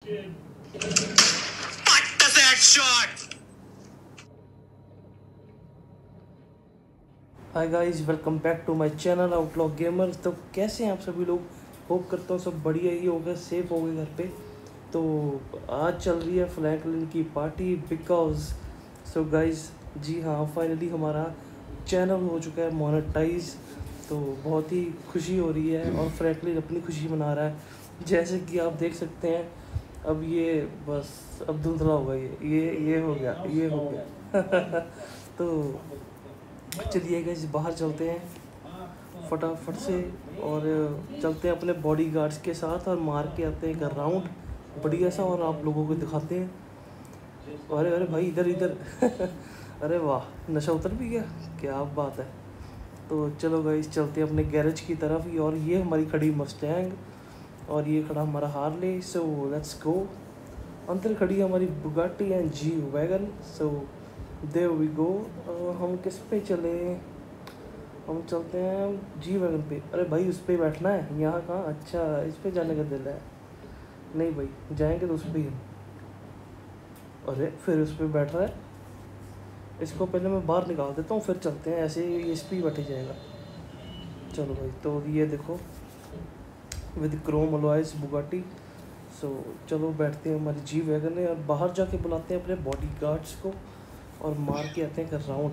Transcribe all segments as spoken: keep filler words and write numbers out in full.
Hi guys, welcome back to my channel Outlaw Gamers. तो कैसे हैं आप सभी लोग? होप करता हूँ सब बढ़िया ही होगा, सेफ हो गए घर पे। तो आज चल रही है फ्रैंकलिन की पार्टी बिकॉज सो गाइस, जी हाँ, फाइनली हमारा चैनल हो चुका है मोनेटाइज। तो बहुत ही खुशी हो रही है और फ्रैंकलिन अपनी खुशी मना रहा है। जैसे कि आप देख सकते हैं, अब ये बस अब धुंधला होगा, ये ये ये हो गया, ये हो गया। तो चलिए गाइस, बाहर चलते हैं फटाफट से और चलते हैं अपने बॉडी गार्ड्स के साथ और मार के आते हैं एक राउंड बढ़िया सा और आप लोगों को दिखाते हैं। अरे अरे भाई, इधर इधर। अरे वाह, नशा उतर भी गया, क्या बात है। तो चलो गाइस, चलते हैं अपने गैरेज की तरफ ही। और ये हमारी खड़ी मस्टैंग और ये खड़ा हमारा हार्ले। So let's go. अंदर खड़ी है हमारी Bugatti and G wagon. So there we go. हम किस पे चले? हम चलते हैं जी वैगन पे। अरे भाई, उस पर बैठना है, यहाँ कहाँ? अच्छा, इस पे जाने का दिल है। नहीं भाई, जाएंगे तो उस पर ही। अरे फिर उस पर बैठ रहा है, इसको पहले मैं बाहर निकाल देता हूँ, फिर चलते हैं। ऐसे ही इस पर ही बैठ जाएगा। चलो भाई, तो ये देखो with chrome alloys Bugatti. So चलो बैठते हैं हमारी जी वैगन में और बाहर जाके बुलाते हैं अपने बॉडी गार्ड्स को और मार के आते हैं एक राउंड।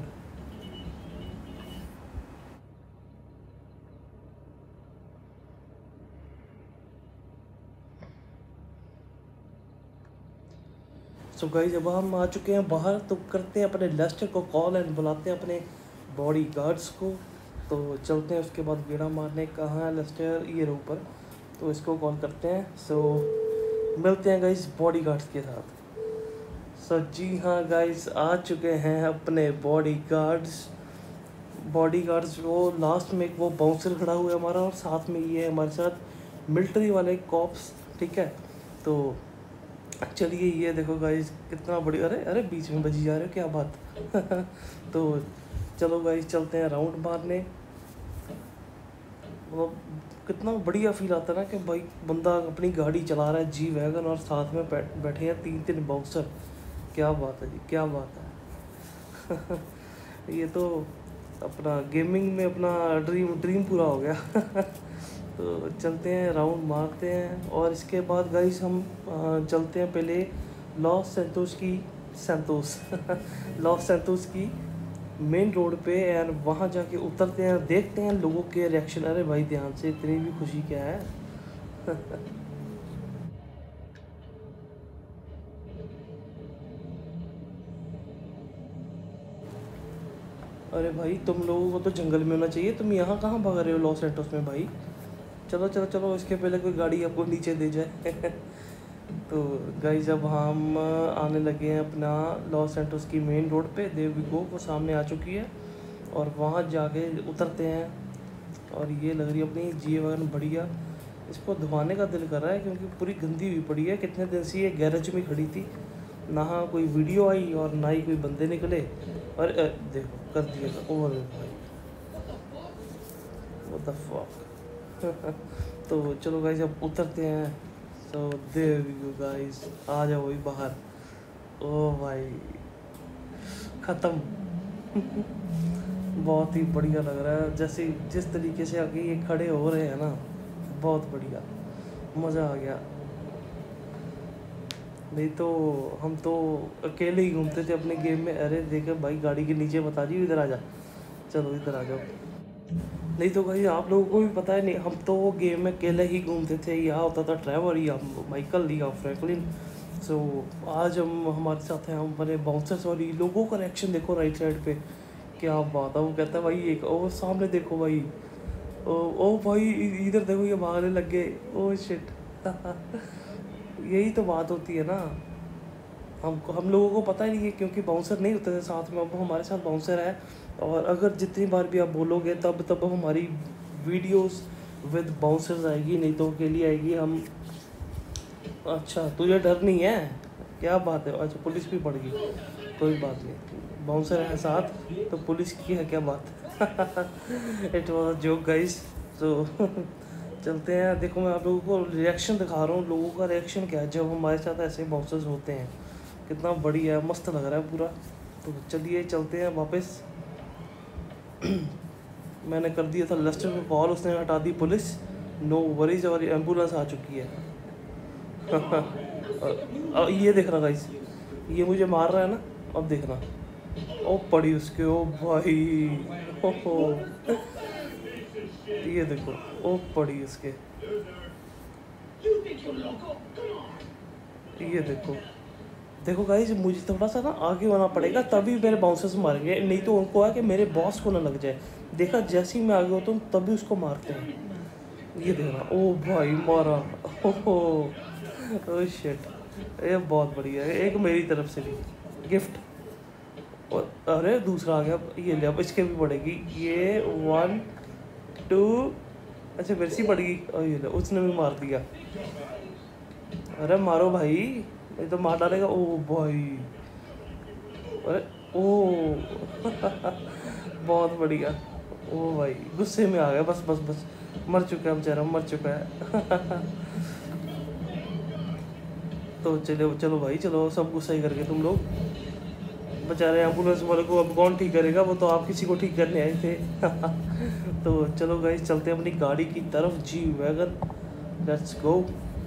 सो गाइस, अब हम आ चुके हैं बाहर, तो करते हैं अपने लेस्टर को कॉल एंड बुलाते हैं अपने बॉडी गार्ड्स को। तो चलते हैं उसके बाद गेड़ा मारने। कहाँ है लेस्टर? ये ऊपर। तो इसको कॉल करते हैं। सो मिलते हैं गाइस बॉडी गार्ड्स के साथ। सो जी हाँ गाइस, आ चुके हैं अपने बॉडी गार्ड्स। बॉडी गार्ड्स वो लास्ट में एक वो बाउंसर खड़ा हुआ है हमारा, और साथ में ये हमारे साथ मिलिट्री वाले कॉप्स। ठीक है, तो चलिए ये देखो गाइस, कितना बड़ी। अरे अरे, बीच में बजी जा रहे हो, क्या बात। तो चलो गाइस, चलते हैं राउंड मारने। मतलब कितना बढ़िया फील आता है ना कि भाई बंदा अपनी गाड़ी चला रहा है जी वैगन और साथ में बैठ बैठे हैं तीन तीन बाउंसर। क्या बात है जी, क्या बात है। ये तो अपना गेमिंग में अपना ड्रीम ड्रीम पूरा हो गया। तो चलते हैं, राउंड मारते हैं और इसके बाद गाइस हम आ, चलते हैं पहले लॉस सैंतोस की सैंतोस लॉस सैंतोस की मेन रोड पे, एंड वहाँ जाके उतरते हैं, देखते हैं लोगों के रिएक्शन। अरे भाई ध्यान से, इतनी भी खुशी क्या है। अरे भाई, तुम लोगों को तो जंगल में होना चाहिए, तुम यहाँ कहाँ भाग रहे हो लॉस सैंटोस में भाई? चलो चलो चलो, इसके पहले कोई गाड़ी आपको नीचे दे जाए। तो गाइस, अब हम आने लगे हैं अपना लॉस सैंटोस की मेन रोड पे। देव वी गो, वो सामने आ चुकी है और वहाँ जाके उतरते हैं। और ये लग रही है अपनी जी वैगन बढ़िया। इसको धुआने का दिल कर रहा है क्योंकि पूरी गंदी हुई पड़ी है। कितने दिन से ये गैरेज में खड़ी थी, ना कोई वीडियो आई और ना ही कोई बंदे निकले। और अ, देखो कर दिया था। ओह भाई, व्हाट द फक। तो चलो गाइस, अब उतरते हैं। So there we go guys, आ जाओ वही बाहर। ओ भाई, ख़त्म। बहुत ही बढ़िया लग रहा है, जैसे जिस तरीके से आगे ये खड़े हो रहे हैं ना, बहुत बढ़िया, मज़ा आ गया। नहीं तो हम तो अकेले ही घूमते थे अपने गेम में। अरे देखे भाई, गाड़ी के नीचे बता दी, इधर आ जा। चलो इधर आ जाओ। नहीं तो भाई, आप लोगों को भी पता है, नहीं हम तो वो गेम में अकेले ही घूमते थे। या होता था ट्रेवर, या माइकल, या फ्रैंकलिन। सो आज हम हमारे साथ हैं हम बने बाउंसर्स। और ये लोगों का रिएक्शन देखो राइट साइड पे, क्या बात है। वो कहता है भाई, एक ओ सामने देखो भाई, ओ ओ भाई इधर देखो, ये भागने लग गए। Oh shit. यही तो बात होती है ना, हम हम लोगों को पता ही नहीं है क्योंकि बाउंसर नहीं होते थे साथ में। अब हमारे साथ बाउंसर है, और अगर जितनी बार भी आप बोलोगे तब तब हमारी वीडियोस विद बाउंसर्स आएगी, नहीं तो अकेली आएगी। हम अच्छा, तुझे डर नहीं है? क्या बात है। अच्छा, पुलिस भी पड़ गई, कोई बात नहीं, बाउंसर है साथ तो पुलिस की है क्या बात। It was a joke guys. तो चलते हैं। देखो मैं आप लोगों को रिएक्शन दिखा रहा हूँ, लोगों का रिएक्शन क्या है जब हमारे साथ ऐसे बाउंसर्स होते हैं। कितना बढ़िया है, मस्त लग रहा है पूरा। तो चलिए चलते हैं वापस। मैंने कर दिया था लेस्टर को कॉल, उसने हटा दी पुलिस। नो वरीज, और एम्बुलेंस आ चुकी है। अब ये देखना गाइस, ये मुझे मार रहा है ना, अब देखना। ओ पड़ी उसके, ओ भाई, ओ हो। ये देखो, ओ पड़ी उसके, ये देखो। देखो गाइस, मुझे थोड़ा सा ना आगे होना पड़ेगा तभी मेरे बाउंसर्स मारेंगे, नहीं तो उनको है कि मेरे बॉस को ना लग जाए। देखा, जैसे ही मैं आगे होता हूँ तभी उसको मारते हैं। ये देखना, ओ भाई मारा, ओहो, ओ शिट। ये बहुत बढ़िया है, एक मेरी तरफ से भी गिफ्ट। और अरे दूसरा आ गया, ये ले, अब इसके भी पड़ेगी। ये वन टू, अच्छा मेरे से पड़ेगी, और ये ले, उसने भी मार दिया। अरे मारो भाई, ये तो मार डालेगा। ओ भाई, अरे ओ बहुत बढ़िया। ओ भाई गुस्से में आ गया, बस बस बस, मर चुका है बेचारा, मर चुका है। तो चलो चलो भाई, चलो सब गुस्सा ही करके तुम लोग। बेचारे एम्बुलेंस वाले को अब कौन ठीक करेगा, वो तो आप किसी को ठीक करने आए थे। तो चलो गाइस, चलते हैं अपनी गाड़ी की तरफ, जी वैगन, लेट्स गो।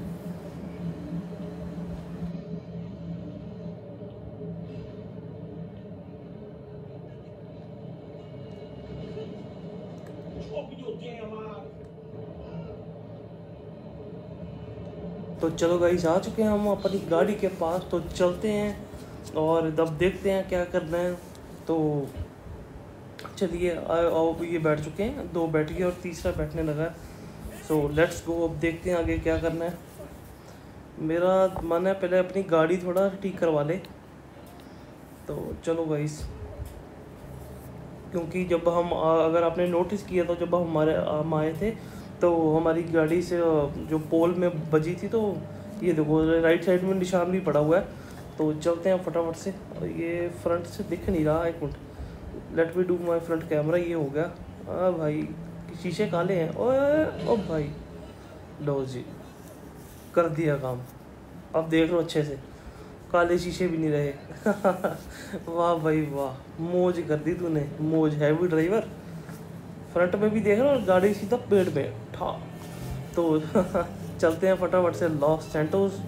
तो चलो गाइस, आ चुके हैं हम अपनी गाड़ी के पास, तो चलते हैं और अब देखते हैं क्या करना है। तो चलिए, अब ये बैठ चुके हैं, दो बैठ गए और तीसरा बैठने लगा। सो लेट्स गो, अब देखते हैं आगे क्या करना है। मेरा मन है पहले अपनी गाड़ी थोड़ा ठीक करवा ले। तो चलो गाइस, क्योंकि जब हम, अगर आपने नोटिस किया तो जब हमारे हम आए थे तो हमारी गाड़ी से जो पोल में बजी थी, तो ये देखो राइट साइड में निशान भी पड़ा हुआ है। तो चलते हैं फटाफट से। ये फ्रंट से दिख नहीं रहा, एक minute, let me do my front camera. ये हो गया। हाँ भाई, शीशे काले हैं। ओए ओ भाई, लो जी, कर दिया काम। अब देख लो अच्छे से, काले शीशे भी नहीं रहे। वाह भाई वाह, मौज कर दी तूने, मौज। हैवी ड्राइवर, फ्रंट में भी देख रहा और गाड़ी सीधा पेड़ पे ठा। तो चलते हैं फटाफट से लॉस सैंटोस।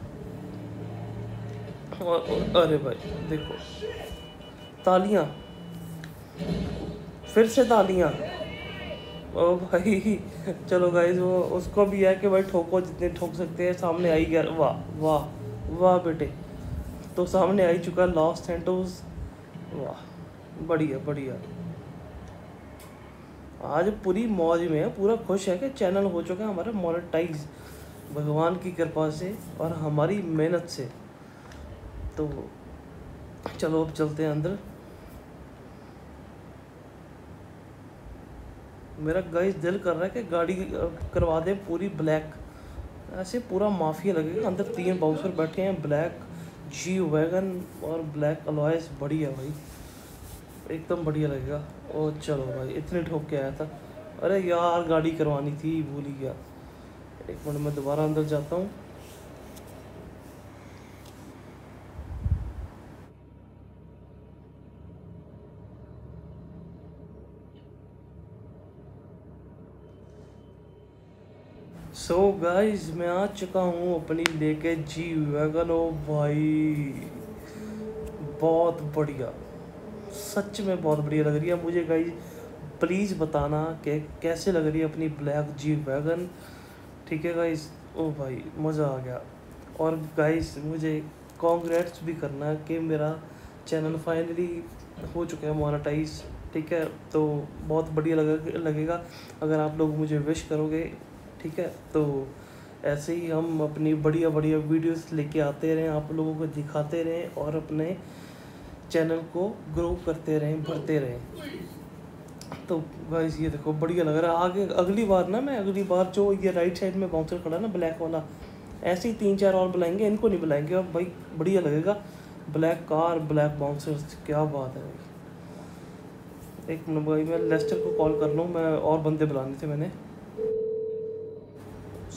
और, और अरे भाई देखो, तालियां, फिर से तालियां। ओ भाई, चलो गाइस, वो उसको भी है कि भाई ठोको जितने ठोक सकते हैं। सामने आई गया, वाह वाह वाह बेटे। तो सामने आई चुका लॉस सैंटोस, वाह बढ़िया बढ़िया। आज पूरी मौज में है, पूरा खुश है कि चैनल हो चुका है हमारा मोनेटाइज, भगवान की कृपा से और हमारी मेहनत से। तो चलो अब चलते हैं अंदर। मेरा गाइस दिल कर रहा है कि गाड़ी करवा दे पूरी ब्लैक, ऐसे पूरा माफिया लगेगा। अंदर तीन बाउंसर बैठे हैं, ब्लैक जी वैगन और ब्लैक अलॉयस। बढ़िया भाई, एकदम बढ़िया लगेगा। ओ चलो भाई, इतने ठोक के आया था। अरे यार, गाड़ी करवानी थी, भूल ही गया। एक मिनट में दोबारा अंदर जाता हूँ। सो so गाइस, मैं आ चुका हूँ अपनी लेके जी वैगन। ओ भाई बहुत बढ़िया, सच में बहुत बढ़िया लग रही है मुझे। गाइस प्लीज़ बताना कि कैसे लग रही है अपनी ब्लैक जी वैगन। ठीक है गाइस, ओ भाई मज़ा आ गया। और गाइस मुझे कॉन्ग्रेट्स भी करना है कि मेरा चैनल फाइनली हो चुका है मोनेटाइज। ठीक है, तो बहुत बढ़िया लगे लगेगा अगर आप लोग मुझे विश करोगे। ठीक है, तो ऐसे ही हम अपनी बढ़िया बढ़िया वीडियोस लेके आते रहें, आप लोगों को दिखाते रहें और अपने चैनल को ग्रो करते रहें, भरते रहें। तो गाइस ये देखो, बढ़िया लग रहा है। आगे अगली बार ना, मैं अगली बार जो ये राइट साइड में बाउंसर खड़ा ना ब्लैक वाला, ऐसे ही तीन चार और बुलाएंगे, इनको नहीं बुलाएंगे। और भाई बढ़िया लगेगा, ब्लैक कार ब्लैक बाउंसर्स, क्या बात है भाई। एक मिनट भाई, मैं लेस्टर को कॉल कर लूँ, मैं और बंदे बुलाने थे मैंने।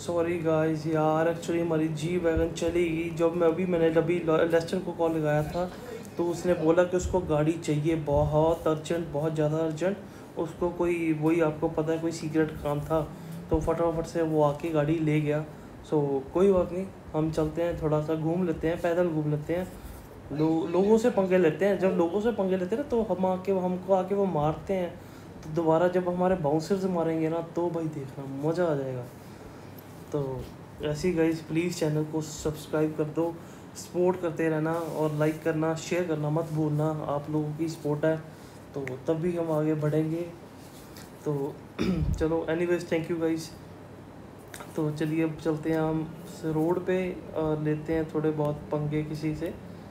सॉरी गाइस यार, एक्चुअली हमारी जी वैगन चली गई। जब मैं अभी मैंने अभी लेस्टर को कॉल लगाया था तो उसने बोला कि उसको गाड़ी चाहिए बहुत अर्जेंट, बहुत ज़्यादा अर्जेंट। उसको कोई वही आपको पता है कोई सीक्रेट काम था, तो फटाफट से वो आके गाड़ी ले गया। सो कोई बात नहीं, हम चलते हैं, थोड़ा सा घूम लेते हैं, पैदल घूम लेते हैं। लो, लोगों से पंगे लेते हैं। जब लोगों से पंगे लेते हैं ना तो हम आके हमको आके वो मारते हैं, तो दोबारा जब हमारे बाउंसर से मारेंगे ना तो भाई देखना मज़ा आ जाएगा। तो ऐसी गाइस प्लीज़ चैनल को सब्सक्राइब कर दो, सपोर्ट करते रहना और लाइक करना, शेयर करना मत भूलना। आप लोगों की सपोर्ट है तो तब भी हम आगे बढ़ेंगे। तो चलो एनीवेज, थैंक यू गाइस। तो चलिए अब चलते हैं हम रोड पे और लेते हैं थोड़े बहुत पंगे किसी से।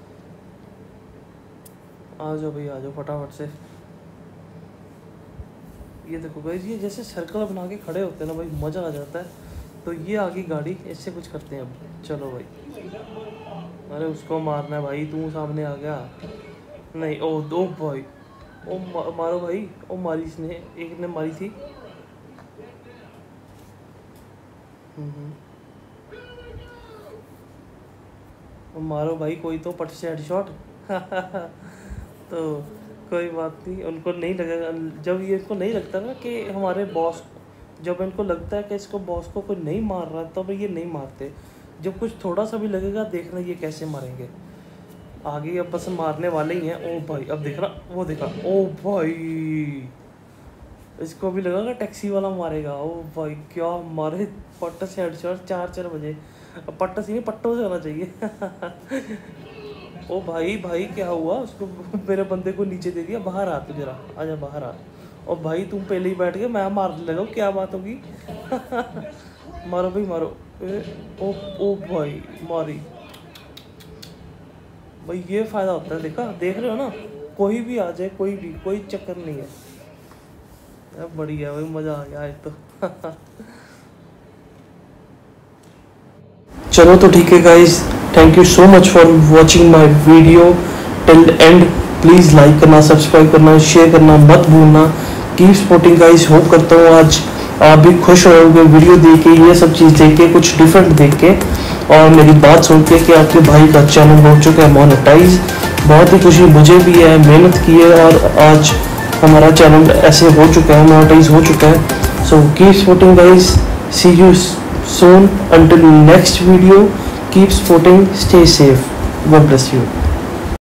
आ जाओ भाई, आ जाओ फटाफट से। ये देखो गाइस, ये जैसे सर्कल बना के खड़े होते हैं ना भाई, मज़ा आ जाता है। तो ये आ गई गाड़ी, इससे कुछ करते हैं अब। चलो भाई, अरे उसको मारना है भाई, तू सामने आ गया। नहीं, ओ दो भाई, ओ मा, मारो भाई। ओ मारी इसने, एक ने मारी थी। हम्म, मारो भाई, कोई तो पट से हेडशॉट। तो कोई बात नहीं, उनको नहीं लगेगा। जब ये इनको नहीं लगता ना कि हमारे बॉस, जब इनको लगता है कि इसको बॉस को कोई नहीं मार रहा तब तो ये नहीं मारते। जब कुछ थोड़ा सा भी लगेगा, देखना ये कैसे मारेंगे। आगे अब बस मारने वाले ही हैं। ओ भाई, अब देख रहा, वो देखा, ओ भाई इसको भी लगा कि टैक्सी वाला मारेगा। ओ भाई क्या मारे, पट्ट से हेडशॉट, चार चार बजे। पट्ट से नहीं, पट्टों से होना चाहिए। ओ भाई भाई क्या हुआ उसको, मेरे बंदे को नीचे दे दिया। बाहर आ तू जरा, आजा बाहर आ। और भाई तुम पहले ही बैठ गए, मैं मारने लगा, क्या बात होगी। मारो भाई मारो। ए, ओ ओ भाई मारी भाई, ये फ़ायदा होता है। देखा, देख रहे हो ना, कोई भी आ जाए, कोई भी, कोई चक्कर नहीं है। अब बढ़िया भाई, मज़ा आ गया आज तो। चलो तो ठीक है guys, thank you so much for watching my video till end. Please like करना, सब्सक्राइब करना, शेयर करना मत भूलना। Keep supporting guys. होप करता हूँ आज आप भी खुश होंगे वीडियो देख के, ये सब चीज़ देख के, कुछ डिफरेंट देख के, और मेरी बात सुन के कि आपके भाई का चैनल हो चुका है मोनेटाइज। बहुत ही खुशी मुझे भी है, मेहनत की है और आज हमारा चैनल ऐसे हो चुका है, मोनेटाइज हो चुका है। So keep supporting guys, see you soon, until next video, keep supporting, stay safe, God bless you.